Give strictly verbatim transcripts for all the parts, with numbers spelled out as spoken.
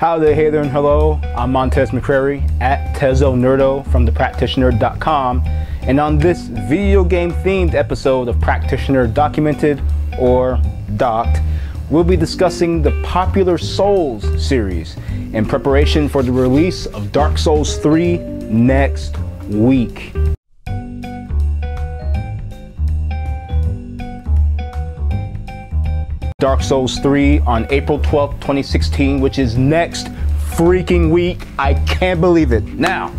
Howdy there, hey there, and hello. I'm Montez McCrary at Tezo Nerdo from the practitioner dot com, and on this video game themed episode of Practitioner Documented or Docked, we'll be discussing the popular Souls series in preparation for the release of Dark Souls three next week. Dark Souls three on April twelfth, twenty sixteen, which is next freaking week. I can't believe it. Now,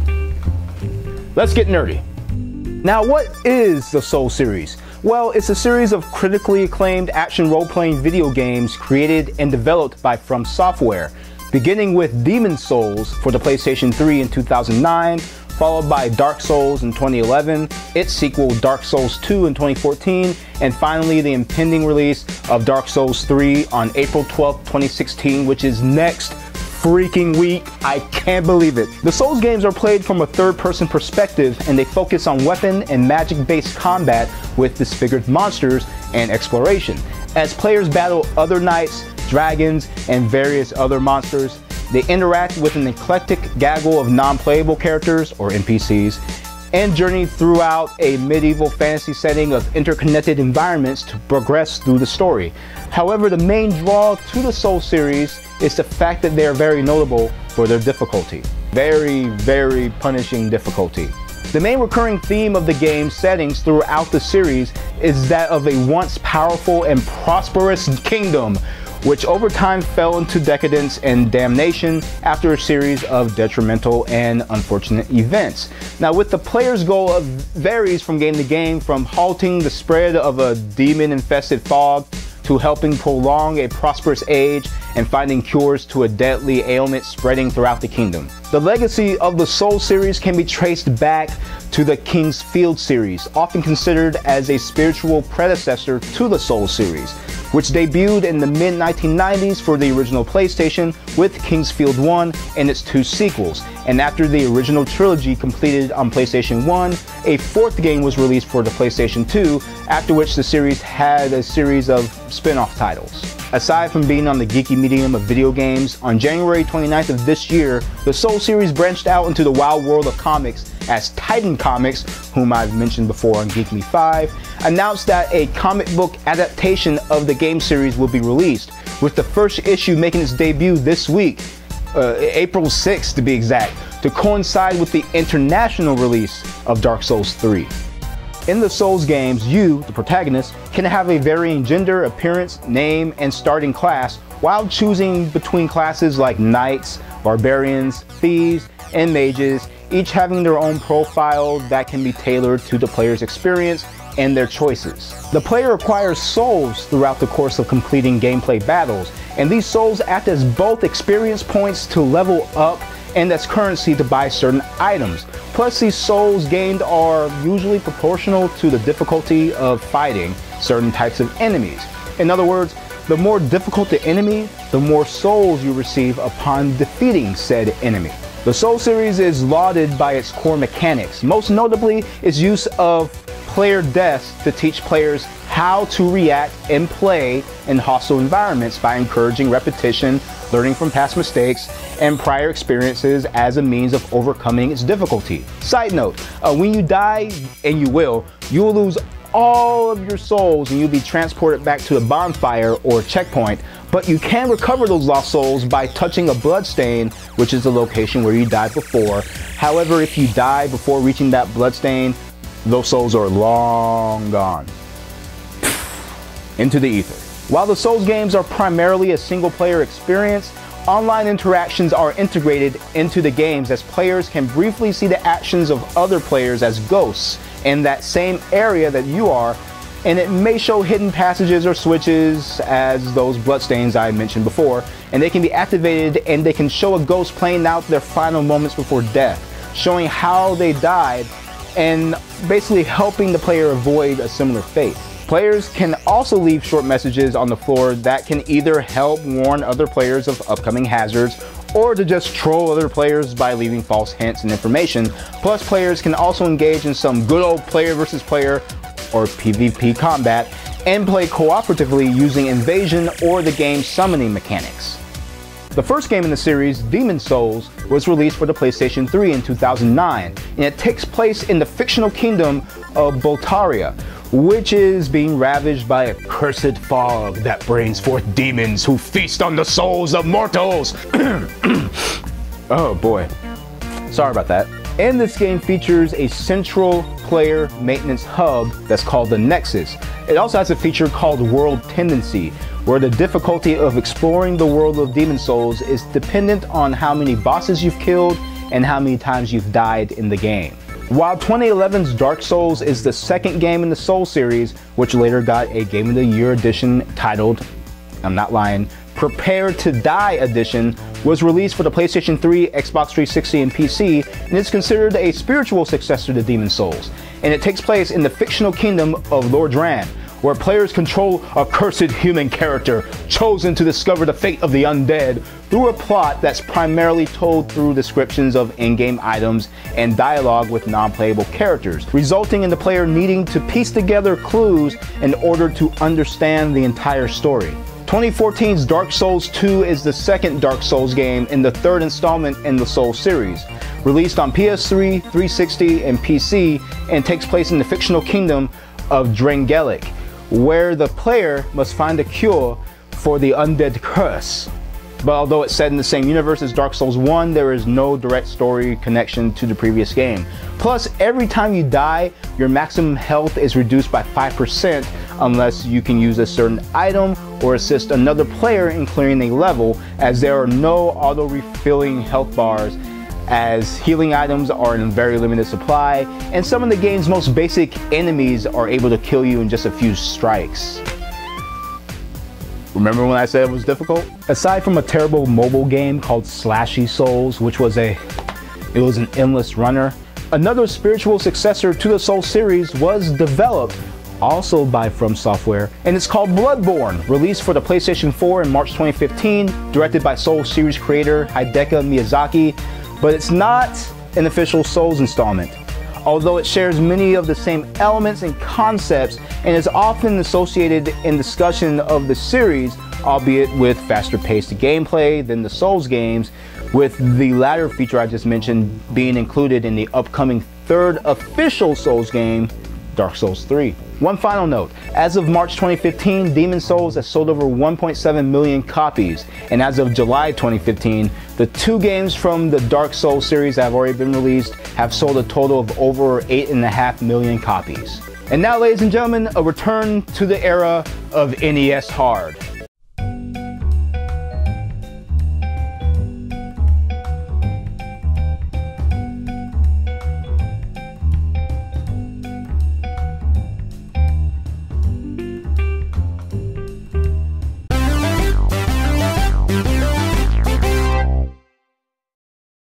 let's get nerdy. Now, what is the Souls series? Well, it's a series of critically acclaimed action role-playing video games created and developed by From Software, beginning with Demon's Souls for the PlayStation three in two thousand nine, followed by Dark Souls in twenty eleven, its sequel Dark Souls two in twenty fourteen, and finally the impending release of Dark Souls three on April twelfth, twenty sixteen, which is next freaking week. I can't believe it. The Souls games are played from a third-person perspective, and they focus on weapon and magic-based combat with disfigured monsters and exploration. As players battle other knights, dragons, and various other monsters, they interact with an eclectic gaggle of non-playable characters, or N P Cs, and journey throughout a medieval fantasy setting of interconnected environments to progress through the story. However, the main draw to the Souls series is the fact that they are very notable for their difficulty. Very, very punishing difficulty. The main recurring theme of the game's settings throughout the series is that of a once powerful and prosperous kingdom, which over time fell into decadence and damnation after a series of detrimental and unfortunate events. Now, with the player's goal of varies from game to game, from halting the spread of a demon-infested fog to helping prolong a prosperous age and finding cures to a deadly ailment spreading throughout the kingdom. The legacy of the Souls series can be traced back to the King's Field series, often considered as a spiritual predecessor to the Souls series, which debuted in the mid nineteen nineties for the original PlayStation with King's Field one and its two sequels. And after the original trilogy completed on PlayStation one, a fourth game was released for the PlayStation two, after which the series had a series of spin-off titles. Aside from being on the geeky medium of video games, on January twenty-ninth of this year, the Souls series branched out into the wild world of comics as Titan Comics, whom I've mentioned before on Geek Me five, announced that a comic book adaptation of the game series will be released, with the first issue making its debut this week, uh, April sixth to be exact, to coincide with the international release of Dark Souls three. In the Souls games, you, the protagonist, can have a varying gender, appearance, name, and starting class, while choosing between classes like knights, barbarians, thieves, and mages, each having their own profile that can be tailored to the player's experience and their choices. The player acquires souls throughout the course of completing gameplay battles, and these souls act as both experience points to level up and as currency to buy certain items. Plus, these souls gained are usually proportional to the difficulty of fighting certain types of enemies. In other words, the more difficult the enemy, the more souls you receive upon defeating said enemy. The Souls series is lauded by its core mechanics, most notably its use of player deaths to teach players how to react and play in hostile environments by encouraging repetition, learning from past mistakes, and prior experiences as a means of overcoming its difficulty. Side note, uh, when you die, and you will, you will lose all of your souls and you'll be transported back to a bonfire or checkpoint, but you can recover those lost souls by touching a bloodstain, which is the location where you died before. However, if you die before reaching that bloodstain, those souls are long gone into the ether. While the Souls games are primarily a single-player experience, online interactions are integrated into the games, as players can briefly see the actions of other players as ghosts in that same area that you are, and it may show hidden passages or switches as those bloodstains I mentioned before, and they can be activated and they can show a ghost playing out their final moments before death, showing how they died and basically helping the player avoid a similar fate. Players can also leave short messages on the floor that can either help warn other players of upcoming hazards or to just troll other players by leaving false hints and information. Plus, players can also engage in some good old player versus player or PvP combat and play cooperatively using invasion or the game's summoning mechanics. The first game in the series, Demon's Souls, was released for the PlayStation three in two thousand nine, and it takes place in the fictional kingdom of Boltaria, which is being ravaged by a cursed fog that brings forth demons who feast on the souls of mortals. Oh boy, sorry about that. And this game features a central player maintenance hub that's called the Nexus. It also has a feature called World Tendency, where the difficulty of exploring the world of Demon's Souls is dependent on how many bosses you've killed and how many times you've died in the game. While twenty eleven's Dark Souls is the second game in the Souls series, which later got a Game of the Year edition titled, I'm not lying, Prepare to Die edition, was released for the PlayStation three, Xbox three sixty, and P C, and is considered a spiritual successor to Demon's Souls. And it takes place in the fictional kingdom of Lordran, where players control a cursed human character chosen to discover the fate of the undead through a plot that's primarily told through descriptions of in-game items and dialogue with non-playable characters, resulting in the player needing to piece together clues in order to understand the entire story. twenty fourteen's Dark Souls two is the second Dark Souls game in the third installment in the Souls series, released on P S three, three sixty, and P C, and takes place in the fictional kingdom of Drangelic, where the player must find a cure for the undead curse. But although it's set in the same universe as Dark Souls one, there is no direct story connection to the previous game. Plus, every time you die, your maximum health is reduced by five percent unless you can use a certain item or assist another player in clearing a level, as there are no auto-refilling health bars, as healing items are in very limited supply, and some of the game's most basic enemies are able to kill you in just a few strikes. Remember when I said it was difficult? Aside from a terrible mobile game called Slashy Souls, which was a, it was an endless runner, another spiritual successor to the Souls series was developed also by From Software, and it's called Bloodborne, released for the PlayStation four in March twenty fifteen, directed by Souls series creator Hideki Miyazaki, but it's not an official Souls installment, although it shares many of the same elements and concepts and is often associated in discussion of the series, albeit with faster paced gameplay than the Souls games, with the latter feature I just mentioned being included in the upcoming third official Souls game, Dark Souls three. One final note, as of March twenty fifteen, Demon's Souls has sold over one point seven million copies, and as of July twenty fifteen, the two games from the Dark Souls series that have already been released have sold a total of over eight point five million copies. And now, ladies and gentlemen, a return to the era of N E S Hard.